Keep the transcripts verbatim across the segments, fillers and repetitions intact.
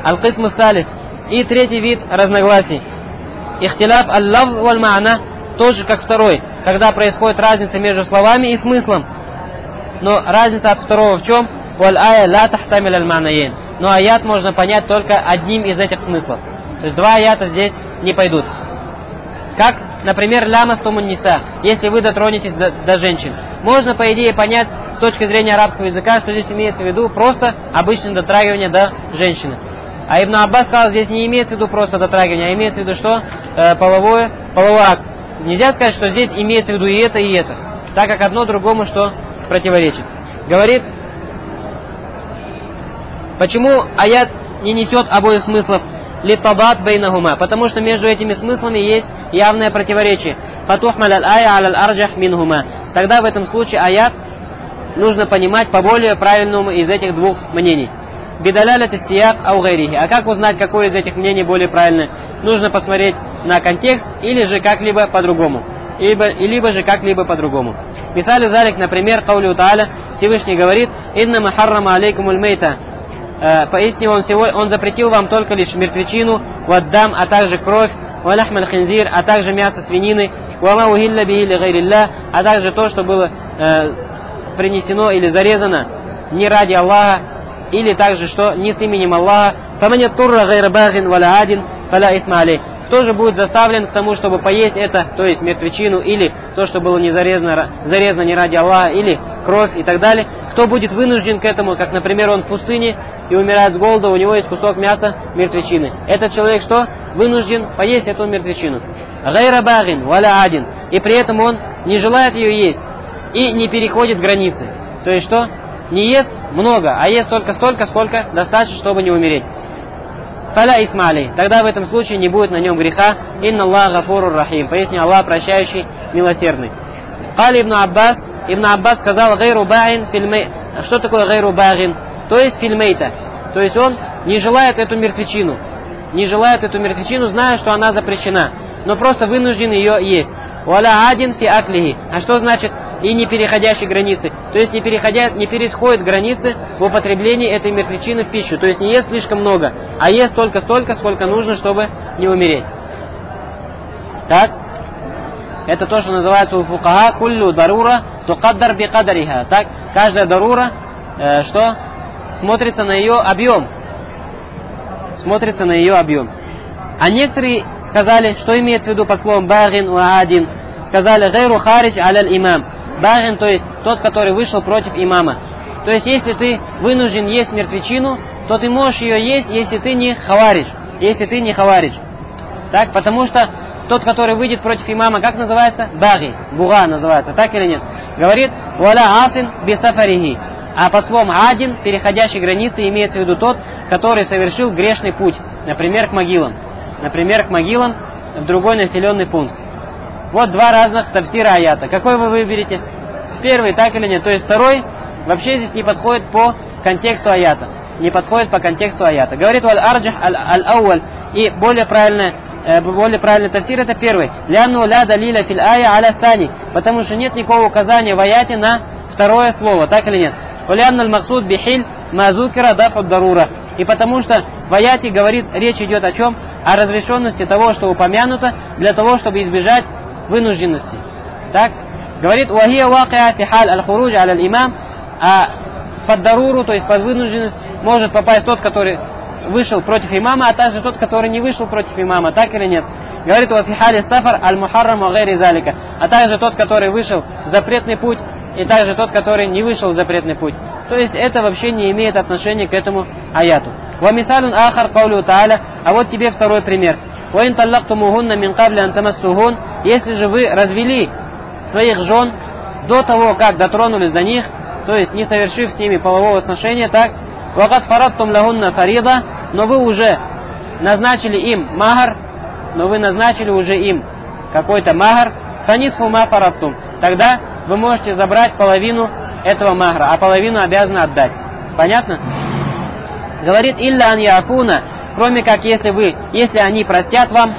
Аль-Кисм салис. И третий вид разногласий. Ихтиляф аль-лавз валь-ма'на, тоже как второй, когда происходит разница между словами и смыслом. Но разница от второго в чем? Валь-ая ла тахтамиль аль-ма'наейн. Но аят можно понять только одним из этих смыслов. То есть два аята здесь не пойдут. Как, например, ля мастумун ниса, если вы дотронетесь до, до женщин. Можно, по идее, понять с точки зрения арабского языка, что здесь имеется в виду просто обычное дотрагивание до женщины. А Ибн Аббас сказал, здесь не имеется в виду просто дотрагивание, а имеется в виду что? Э, половое, половой акт. Нельзя сказать, что здесь имеется в виду и это, и это, так как одно другому что противоречит. Говорит, почему аят не несет обоих смыслов? Литабат бейнахума, потому что между этими смыслами есть явное противоречие. Фатухмаль аль-ая аль-арджах минхума. Тогда в этом случае аят нужно понимать по более правильному из этих двух мнений. Бидалялят истияк ау гайрихи. А как узнать, какое из этих мнений более правильное? Нужно посмотреть на контекст или же как-либо по-другому. Либо, либо же как-либо по-другому. Мисалю залик, например, каулю тааля, Всевышний говорит: «Инна махаррама алейкумуль мейта». Пояснил он, всего, он запретил вам только лишь мертвечину, ваддам, а также кровь, валяхмаль хинзир, а также мясо свинины, вама ухилля бихи ли гайрилля, а также то, что было э, принесено или зарезано не ради Аллаха, или также что не с именем Аллаха. Фаманят турра гайра багин валя адин фаля исма алей. Кто же будет заставлен к тому, чтобы поесть это, то есть мертвечину, или то, что было не зарезано, зарезано не ради Аллаха, или кровь и так далее. Кто будет вынужден к этому, как, например, он в пустыне и умирает с голода, у него есть кусок мяса мертвечины. Этот человек что? Вынужден поесть эту мертвечину. Гайра багин валя адин. И при этом он не желает ее есть и не переходит границы. То есть что? Не ест много, а ест только столько, сколько достаточно, чтобы не умереть. Фаля исмали. Тогда в этом случае не будет на нем греха. Инна Аллах гафурур рахим. Пояснил Аллах прощающий, милосердный. Кали ибн Аббас. Ибн Аббас сказал: гайру багин фильмей. Что такое гайру багин? То есть фильмейта. То есть он не желает эту мертвечину. Не желает эту мертвечину, зная, что она запрещена. Но просто вынужден ее есть. Валя адин фи аклихи. А что значит и не переходящей границы? То есть не, переходя, не переходит границы в употреблении этой мертвечины в пищу. То есть не ест слишком много, а ест только столько, сколько нужно, чтобы не умереть. Так? Это то, что называется у фукаха куллю дарура тукаддар би кадариха. Так? Каждая дарура, э, что? Смотрится на ее объем. Смотрится на ее объем. А некоторые сказали, что имеется в виду по словам багин ва адин. Сказали: гайру харидж аляль имам. Багин, то есть тот, который вышел против имама. То есть если ты вынужден есть мертвечину, то ты можешь ее есть, если ты не хаваридж. Если ты не хаваридж. Так, потому что тот, который выйдет против имама, как называется? Баги. Буга называется, так или нет? Говорит: валя асин бисафарихи. А по словам адин, переходящий границы, имеется в виду тот, который совершил грешный путь. Например, к могилам. Например, к могилам в другой населенный пункт. Вот два разных тафсира аята. Какой вы выберете? Первый, так или нет? То есть второй вообще здесь не подходит по контексту аята. Не подходит по контексту аята. Говорит: валь арджах аль-ауаль. И более правильный, э, более правильный тафсир это первый. Лянну ля далиля фил ая аля сани. Потому что нет никакого указания в аяте на второе слово, так или нет? Валянну аль-максуд бихиль мазукира дафу дарура. И потому что в аяте говорит, речь идет о чем? О разрешенности того, что упомянуто, для того, чтобы избежать вынужденности. Так? Говорит: вахия вакиа фи халь аль-хуруджа аль имам. А под даруру, то есть под вынужденность, может попасть тот, который вышел против имама, а также тот, который не вышел против имама, так или нет? Говорит: ва фи хали сафар аль-мухаррам ва гайри залика. А также тот, который вышел в запретный путь, и также тот, который не вышел в запретный путь. То есть это вообще не имеет отношения к этому аяту. Ва мисалун ахар каулю тааля. А вот тебе второй пример. Ва ин таллактумухунна мин кабли ан тамассухун. Если же вы развели своих жен до того, как дотронулись до них, то есть не совершив с ними полового сношения, так, вакат фараттум лахунна фарида, но вы уже назначили им махар, но вы назначили уже им какой-то махар, фанисфу ма фараттум, тогда вы можете забрать половину этого махра, а половину обязаны отдать. Понятно? Говорит: илля ан яфуна, кроме как если вы, если они простят вам,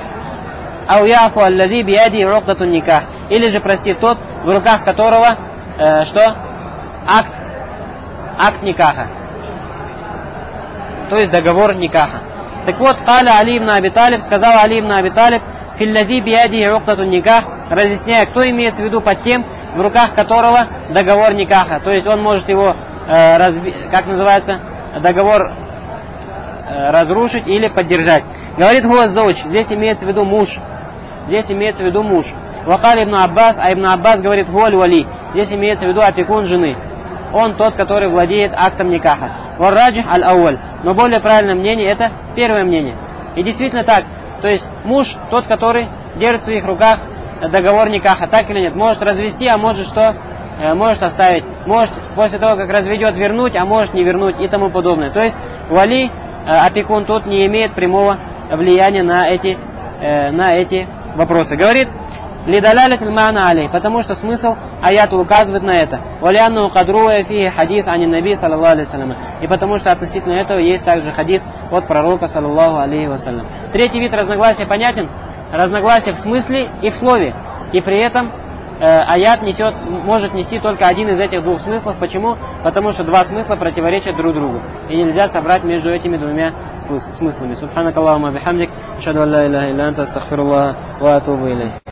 ау яфу аллази бияди рукдатун никах, или же простит тот, в руках которого э, что? Акт, акт никаха. То есть договор никаха. Так вот, каля Али ибн Аби Талиб, сказал Али ибн Аби Талиб, филлади биядихи уктатун никах, разъясняя, кто имеется в виду под тем, в руках которого договор никаха. То есть он может его, э, разби... как называется, договор э, разрушить или поддержать. Говорит Хуа Зауч, здесь имеется в виду муж. Здесь имеется в виду муж. Вакаль ибн Аббас, а ибн Аббас говорит Хуаль вали. Здесь имеется в виду опекун жены. Он тот, который владеет актом никаха. Варраджих аль-ауаль. Но более правильное мнение это первое мнение. И действительно так. То есть муж тот, который держит в своих руках договор никаха, так или нет. Может развести, а может что? Э, может оставить. Может после того, как разведет, вернуть, а может не вернуть и тому подобное. То есть вали, э, опекун тут не имеет прямого влияния на эти, э, на эти вопросы. Говорит, лидалялят аль-ма'на алей, потому что смысл аята указывает на это. Валианну кадруя фи хадис ани наби саллаллаху алейхи вассалям. И потому что относительно этого есть также хадис от пророка саллаллаху алейхи вассалям. Третий вид разногласия понятен? Разногласия в смысле и в слове. И при этом э, аят несет, может нести только один из этих двух смыслов. Почему? Потому что два смысла противоречат друг другу. И нельзя собрать между этими двумя смыслами. Субханакаллахумма бихамдик, ашхаду ан ла иляха илля анта, астагфируллаха ва атубу илейх.